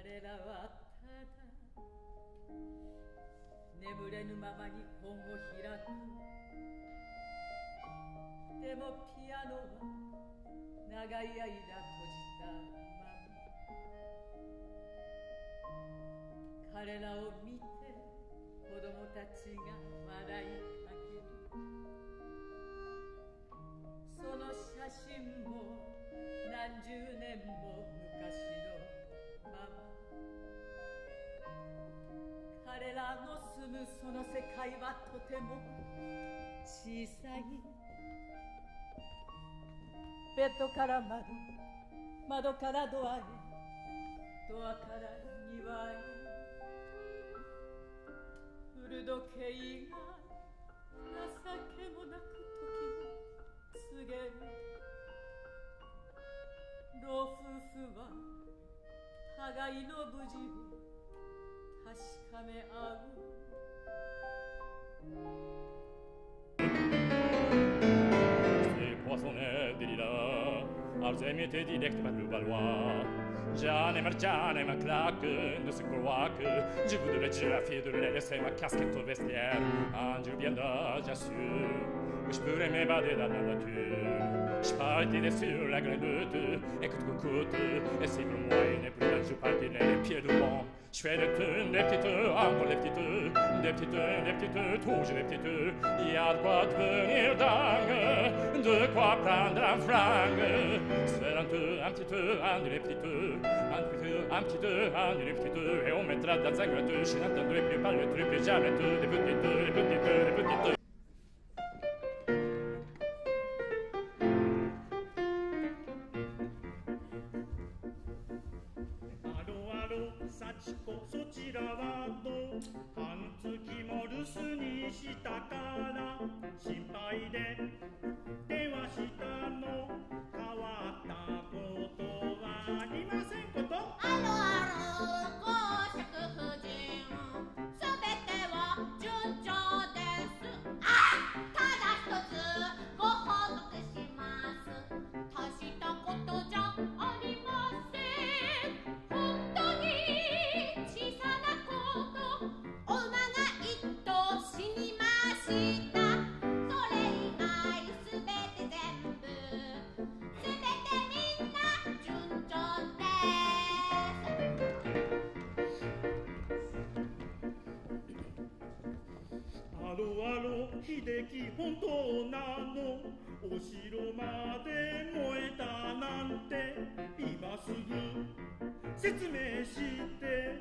彼らはただ眠れぬままに本を開く。でもピアノは長い間閉じたまま。彼らを見て子供たちが笑いかける。その写真も何十年も昔のまま。彼らの住むその世界はとても小さい。ベッドから窓、窓からドアへ、ドアから庭へ。古時計が情けもなく時を告げる。老夫婦は互いの無事を確かめ合う。 C'est poissonné des lilas, Alzheimer direct par le Valois. Jeanne et Marjane, ma claque, ne se croit que je voudrais giraffer de laisser ma casquette au vestiaire. Un jour viendra, j'assure, où je pourrai m'évader dans la nature. Je partirai sur la grenouille, et coûte que coûte, et si pour moi il n'est plus là, je partirai les pieds du vent. Je fais des petites, encore des petites, toujours des petites. Il y a de quoi devenir dingue, de quoi prendre un fringue. C'est un petit peu, un petit, et on mettra dans un gratteux. Je n'entendrai plus parler, plus jamais des petites. 幸子そちらはどう？半月も留守にしたから心配で電話したの。変わったことはありませんこと？ 公爵夫人すべては順調です。ただ一つご報告します。大したことじゃありません。本当に小さなこと、お馬が一頭死にました。それ以外すべて全部、すべてみんな順調です。 アロ秀樹本当なの？お城まで燃えたなんて今すぐ説明して。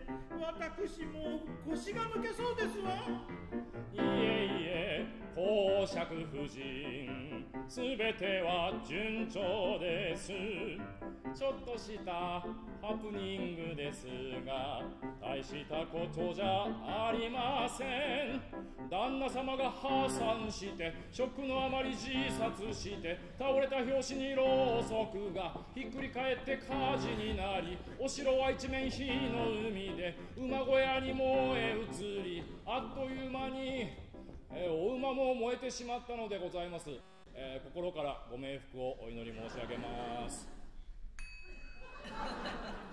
私も腰が抜けそうですわ。 いえ、公爵夫人、すべては順調です。ちょっとしたハプニングですが、大したことじゃありません。旦那様が破産して、ショックのあまり自殺して、倒れた拍子にろうそくがひっくり返って火事になり、お城は一面火の海で馬小屋に燃え移り、あっという間に、お馬も燃えてしまったのでございます。心からご冥福をお祈り申し上げます。